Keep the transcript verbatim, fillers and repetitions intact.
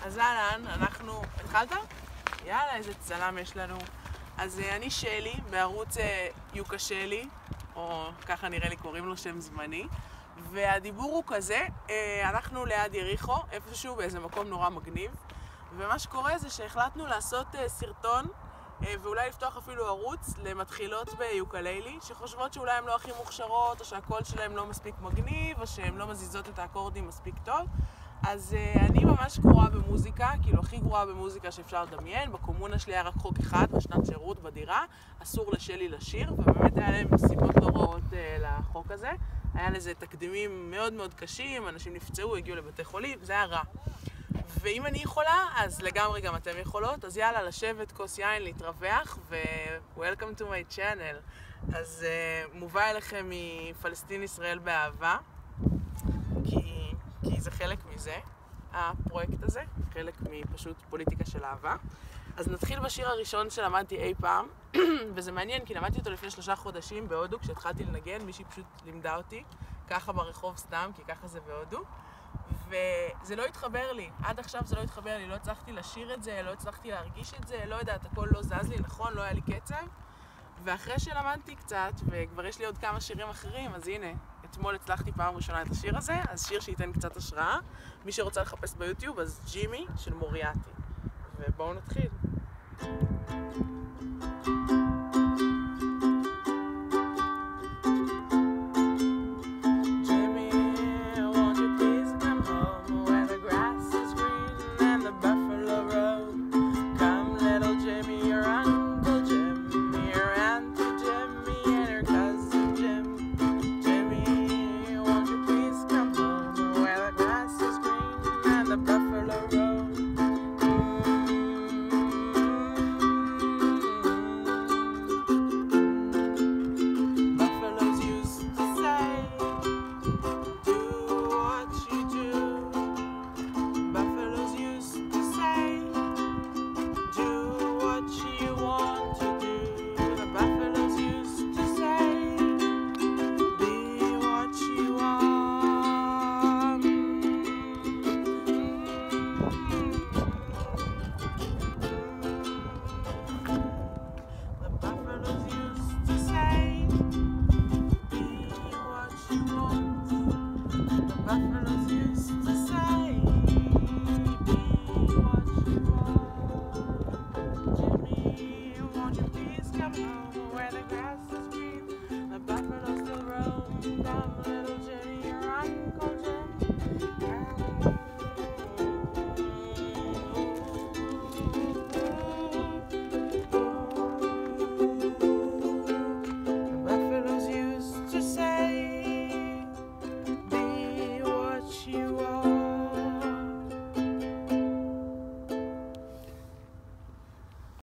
אז אהלן, אנחנו... התחלת? יאללה, איזה צלם יש לנו. אז אני שלי, בערוץ יוקה שלי, או ככה נראה לי קוראים לו שם זמני, והדיבור הוא כזה, אנחנו ליד יריחו, איפשהו באיזה מקום נורא מגניב, ומה שקורה זה שהחלטנו לעשות סרטון, ואולי לפתוח אפילו ערוץ למתחילות ביוקללי, שחושבות שאולי הן לא הכי מוכשרות, או שהקול שלהן לא מספיק מגניב, או שהן לא מזיזות את האקורדים מספיק טוב. אז uh, אני ממש גרועה במוזיקה, כאילו הכי גרועה במוזיקה שאפשר לדמיין. בקומונה שלי היה רק חוק אחד בשנת שירות בדירה, אסור לשלי לשיר, ובאמת היה להם סיבות לא רעות uh, לחוק הזה. היה לזה תקדימים מאוד מאוד קשים, אנשים נפצעו, הגיעו לבתי חולים, זה היה רע. ואם אני יכולה, אז לגמרי גם אתם יכולות, אז יאללה, לשבת, כוס יין, להתרווח, ו-Welcome to my channel. אז uh, מובא אליכם מפלסטין ישראל באהבה, כי... כי זה חלק מזה, הפרויקט הזה, חלק מפשוט פוליטיקה של אהבה. אז נתחיל בשיר הראשון שלמדתי אי פעם, וזה מעניין כי למדתי אותו לפני שלושה חודשים בהודו, כשהתחלתי לנגן, מישהי פשוט לימדה אותי, ככה ברחוב סתם, כי ככה זה בהודו, וזה לא התחבר לי, עד עכשיו זה לא התחבר לי, לא הצלחתי לשיר את זה, לא הצלחתי להרגיש את זה, לא יודעת, הכל לא זז לי, נכון, לא היה לי קצב, ואחרי שלמדתי קצת, וכבר יש לי עוד כמה שירים אחרים, אז הנה, אתמול הצלחתי פעם ראשונה את השיר הזה, אז שיר שייתן קצת השראה. מי שרוצה לחפש ביוטיוב, אז ג'ימי של מוריאטי. ובואו נתחיל. Buffalo Road.